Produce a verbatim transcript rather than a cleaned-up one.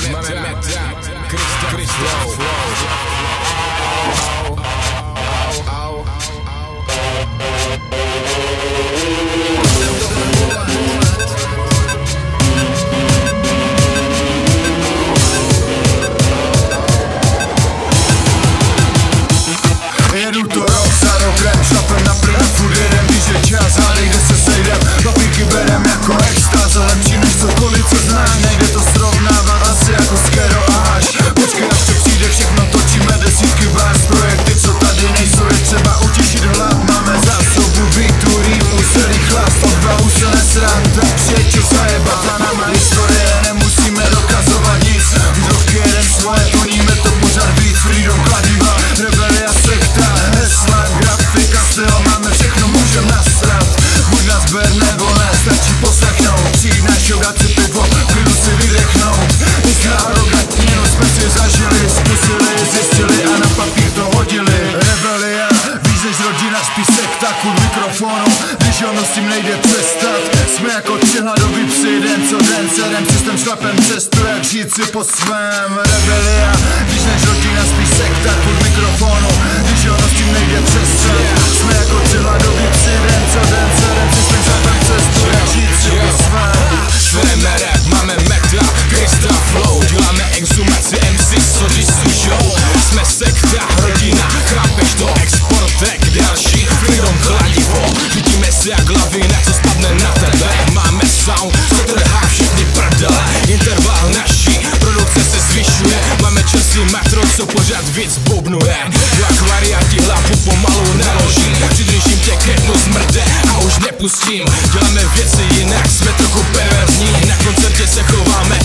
Jedu to rok za rokem, šlapem na prd, furt jedem, když je čas, hádej, kde se sejdem. Papírky berem jako extáze, lepší než cokoliv, co znám. Nejde to srovnávat asi jako skero a haš. Počkej, až to přijde, všechno točíme desítky bars. Projekty, co tady nejsou, je třeba utěšit hlad. Máme zásobu beatů, rýmů, celý chlast, odvahu se nesrát, tak přijeď čo zajebat. Za náma historie, nemusíme dokazovat nic. Když roky jeden svoje, plníme to pořád víc. Freedom, kladiva, rebelia, sekta, hesla, grafika, styl, máme všechno, můžem nasrat. Buď nás ber nebo ne, stačí poslechnout. Přijít na show, dát si pivo, klidu si vydechnout. Jsme arrogantní, no jsme si zažili, zkusili, zjistili a na papír to hodili. Rebelia, víc než rodina, spíš sekta, kult mikrofonu. Když ono s tím nejde přestat, jsme jako tři hladový psy, den co den, sedem systém šlapem cestu, jak žít si po svém. Rebelia, víc než rodina, spíš sekta, kult mikrofonu. Když ono s tím nejde přestat, jsme jako tři hladový psy, den co den, sedem systém šlapem cestu, jak žít si po svém. Čteme rap, máme metal, Krista flow, děláme exhumaci em cé, co když sušou. Jsme sekta, rodina, chápeš to, exportek, další, freedom, kladivo. Vidíme se jak lavina, co spadne na tebe. Máme sound, co trhá všechny prdele. Interval naší, produkce se zvyšuje. Máme časy metro, co pořád víc bubnuje. Jak varianti hlavu pomalu naloží. Přidržím tě ke dnu smrde a už nepustím. Děláme věci jinak, jsme trochu perverzní. Na koncertě se chováme